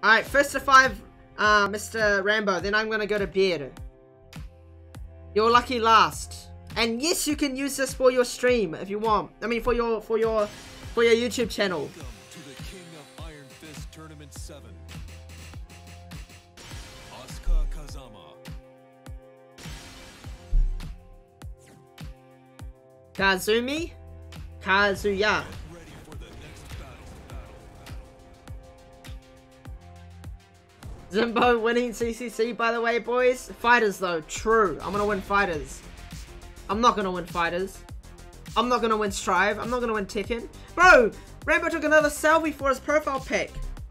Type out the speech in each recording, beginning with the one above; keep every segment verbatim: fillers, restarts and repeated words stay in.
Alright, first to five, uh, Mister Rambo. Then I'm gonna go to bed. You're lucky last. And yes, you can use this for your stream if you want. I mean, for your for your for your YouTube channel. Welcome to the King of Iron Fist Tournament seven. Asuka Kazama. Kazumi, Kazuya. Ready for the next battle. battle, battle. Zymbo winning C C C, by the way, boys. Fighters, though. True. I'm gonna win fighters. I'm not gonna win fighters. I'm not gonna win Strive. I'm not gonna win Tekken. Bro, Rambo took another selfie for his profile pic.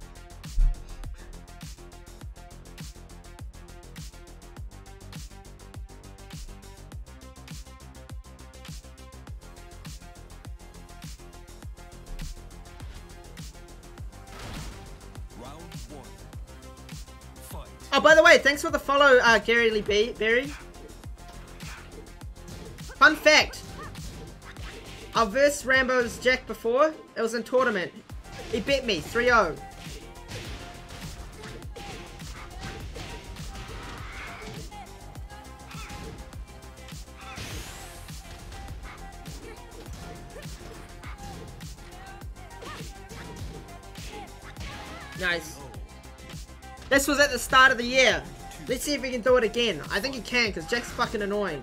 Round one. Fight. Oh, by the way, thanks for the follow, uh, Gary Lee B Berry. Fun fact. I versed Rambo's Jack before. It was in tournament. He beat me three oh. Nice. This was at the start of the year. Let's see if we can do it again. I think he can, because Jack's fucking annoying.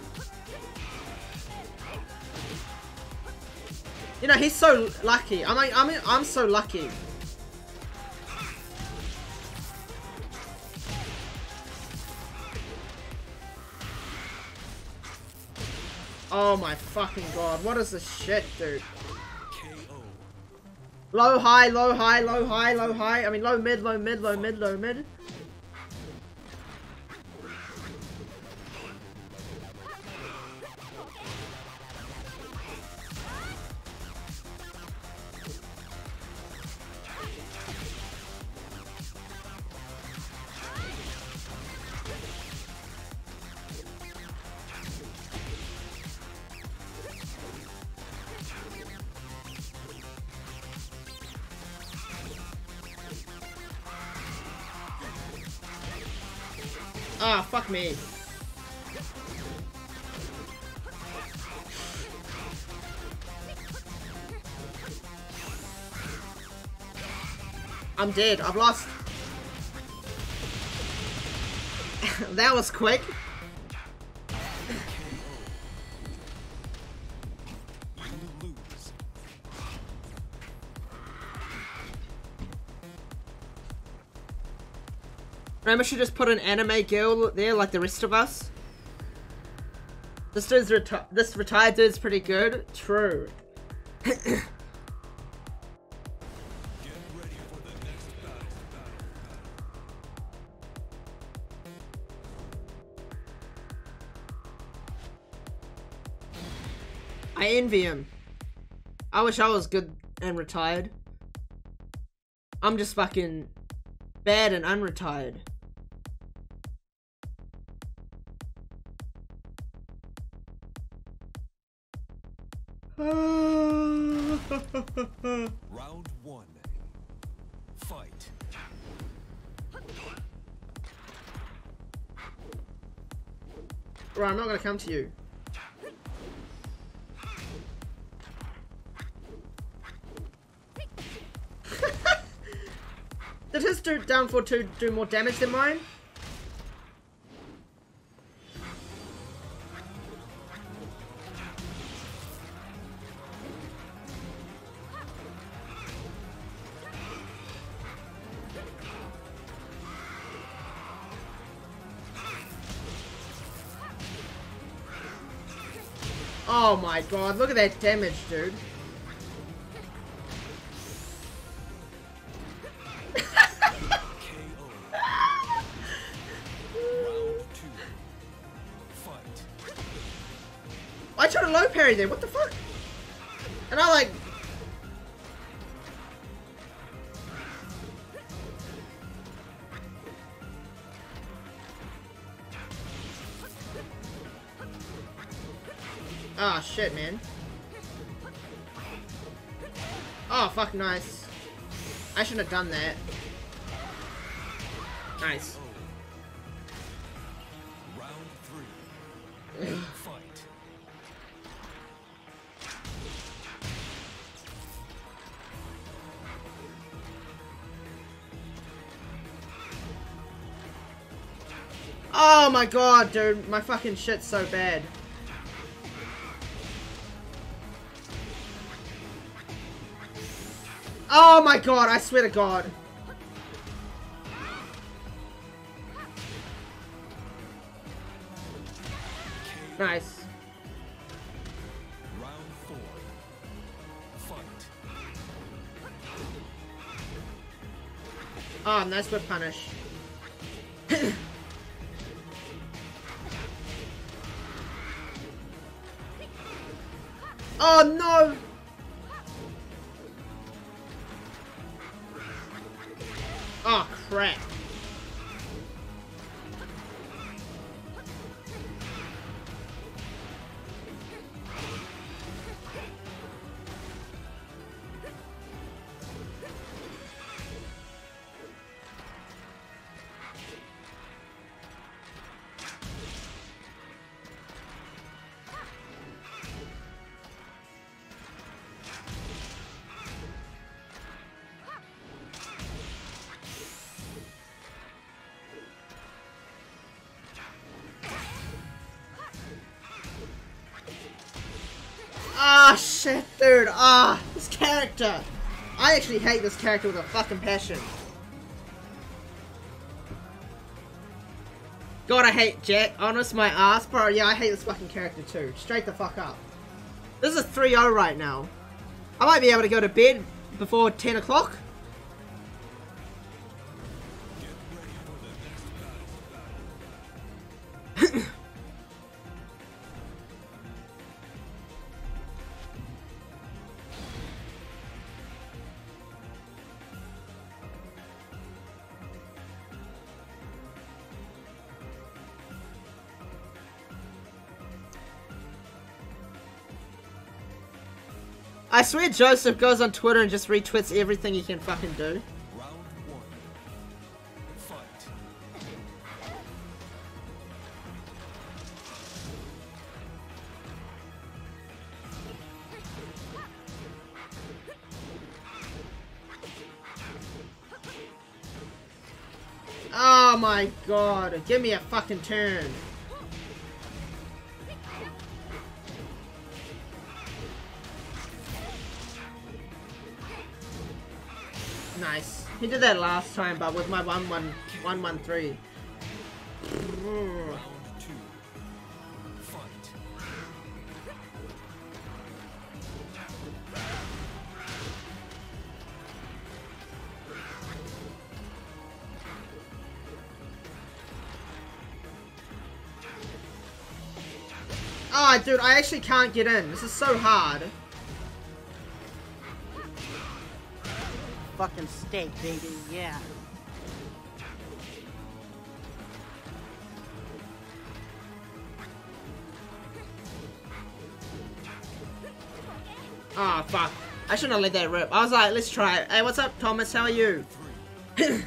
You know, he's so lucky. I mean, I mean, I'm so lucky. Oh my fucking god. What is this shit, dude? K O. Low, high, low, high, low, high, low, high. I mean, low, mid, low, mid, low, mid, low, mid. Ah, fuck me. I'm dead. I've lost. That was quick. Remember, should just put an anime girl there like the rest of us. This dude's reti this retired dude's pretty good. True. Get ready for the next battle. I envy him. I wish I was good and retired. I'm just fucking bad and unretired. Round one. Fight. Right, I'm not gonna come to you. Did his dude down for two do more damage than mine? Oh my god, look at that damage, dude. I tried a low parry there, what the fuck? And I like... Ah, oh, shit, man. Oh, fuck, nice. I shouldn't have done that. Nice. Round three. Fight. Oh my god, dude. My fucking shit's so bad. Oh my god, I swear to god. Nice. Round four. Fight. Oh, nice whip punish. Oh no! Oh crap. Ah, shit, dude. Ah, this character. I actually hate this character with a fucking passion. God, I hate Jack. Honest my ass, bro. Yeah, I hate this fucking character too. Straight the fuck up. This is three oh right now. I might be able to go to bed before ten o'clock. I swear Joseph goes on Twitter and just retweets everything he can fucking do. Round one. Fight. Oh my god, give me a fucking turn. Nice. He did that last time, but with my one one one one three. Round two. Fight. Oh, dude, I actually can't get in. This is so hard. Fucking steak, baby, yeah. Oh, fuck. I shouldn't have let that rip. I was like, let's try it. Hey, what's up, Thomas? How are you? Fight.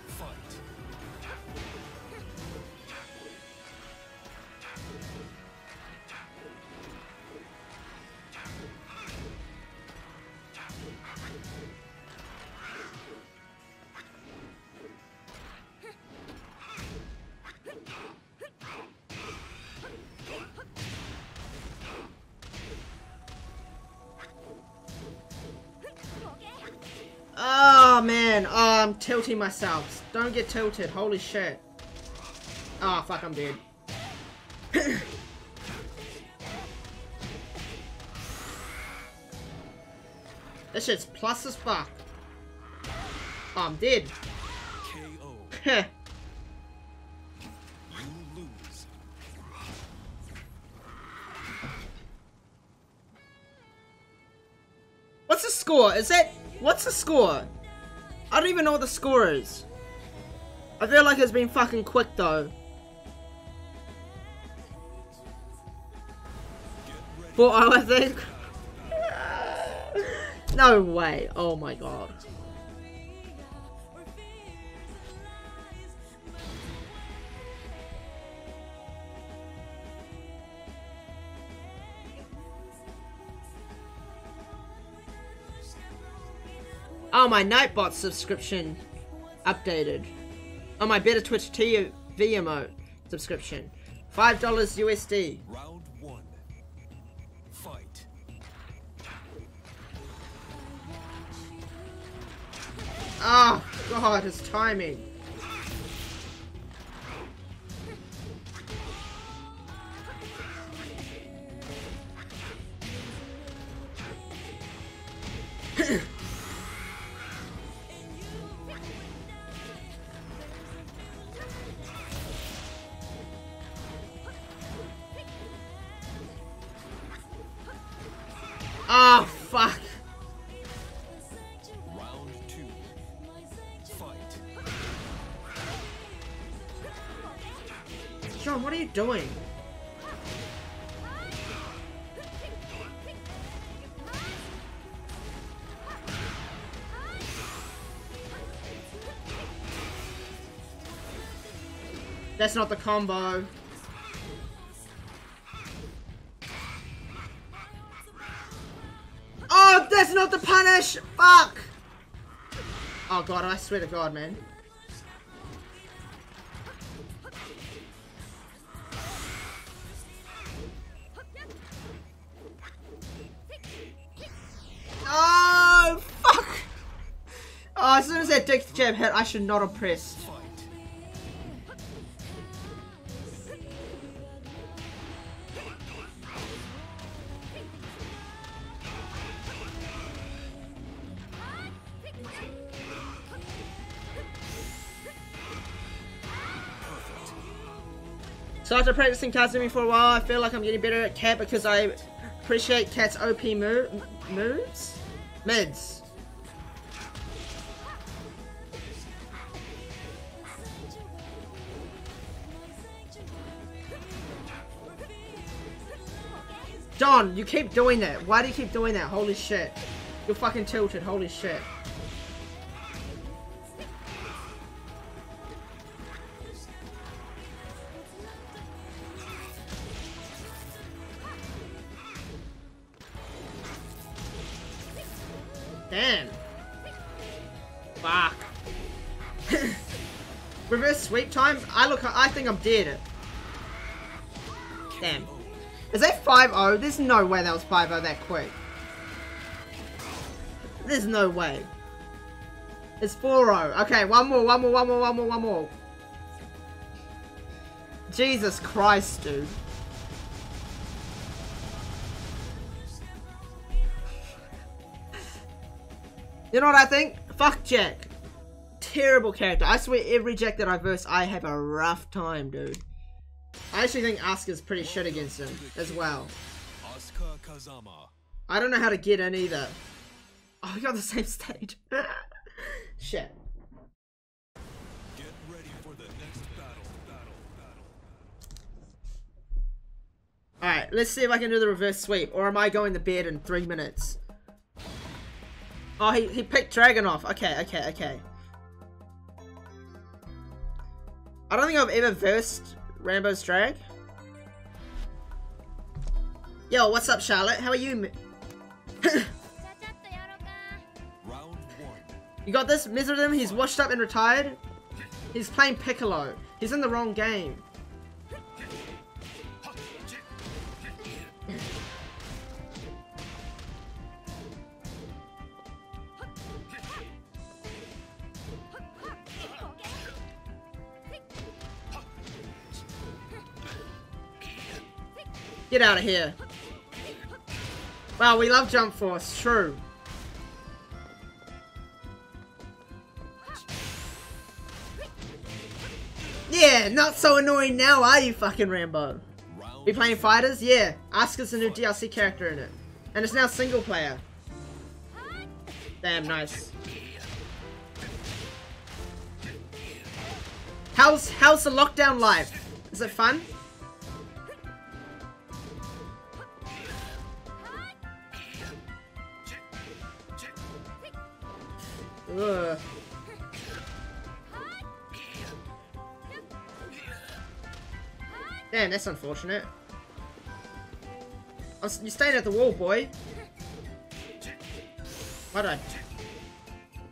Oh, man. Oh, I'm tilting myself. Don't get tilted. Holy shit. Oh, fuck, I'm dead. This shit's plus as fuck. Oh, I'm dead. K O. Heh. You lose. What's the score? Is that... What's the score? I don't even know what the score is. I feel like it's been fucking quick though. four oh, I think. No way. Oh my god. Oh, my Nightbot subscription updated. Oh, my Better Twitch T V emote subscription. five dollars U S D. Round one. Fight. Oh, God, his timing. Oh, fuck. Round two. Fight. John, what are you doing? That's not the combo. Oh, that's not the punish! Fuck! Oh god, I swear to god, man. Oh, fuck! Oh, as soon as that dick jab hit, I should not have pressed. So after practicing Kazumi for a while, I feel like I'm getting better at Cat because I appreciate Cat's O P move, moves? Mids. John, you keep doing that. Why do you keep doing that? Holy shit. You're fucking tilted. Holy shit. Damn. Fuck. Reverse sweep time? I look, I think I'm dead. Damn. Is that five oh? There's no way that was five oh that quick. There's no way. It's four oh. Okay, one more, one more, one more, one more, one more. Jesus Christ, dude. You know what I think? Fuck Jack. Terrible character. I swear every Jack that I verse, I have a rough time, dude. I actually think Asuka's pretty shit against him as well. Asuka Kazama. I don't know how to get in either. Oh, we got the same stage. Shit. Get ready for the next battle. Battle. Battle. Alright, let's see if I can do the reverse sweep. Or am I going to bed in three minutes? Oh, he, he picked Dragnouv. Okay, okay, okay. I don't think I've ever versed Rambo's drag. Yo, what's up, Charlotte? How are you? Round one. You got this? Miserum, he's washed up and retired. He's playing Piccolo. He's in the wrong game. Get out of here. Wow, we love Jump Force. True. Yeah, not so annoying now, are you, fucking Rambo? We playing fighters? Yeah. Asuka's a new D L C character in it. And it's now single player. Damn, nice. How's, how's the lockdown life? Is it fun? Ugh. Damn, that's unfortunate. You're staying at the wall, boy. Why'd I?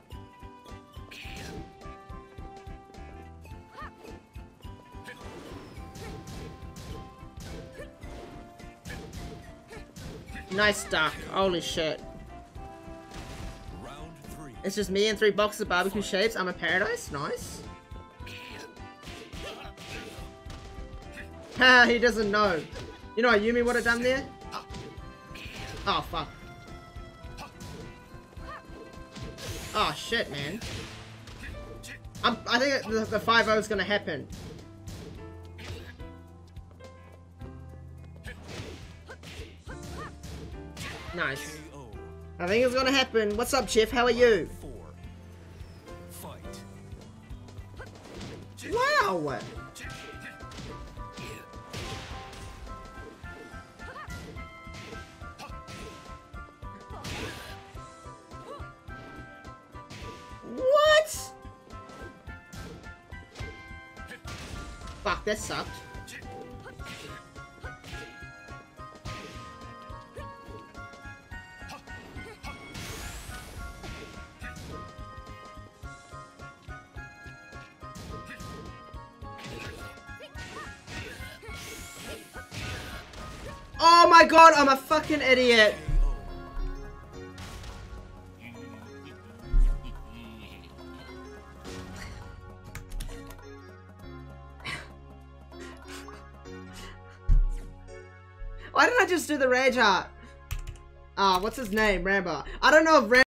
Nice duck. Holy shit. Round three. It's just me and three boxes of barbecue shapes. I'm a paradise. Nice. Ha, he doesn't know. You know what Yumi would have done there? Oh, fuck. Oh, shit, man. I'm, I think the, the five oh is gonna happen. Nice. I think it's gonna happen. What's up, Jeff? How are you? Four. Fight. Wow! What? Fuck, that sucked. Oh my god, I'm a fucking idiot. Why did I just do the rage art? Ah, uh, what's his name? Rambo. I don't know if Rambo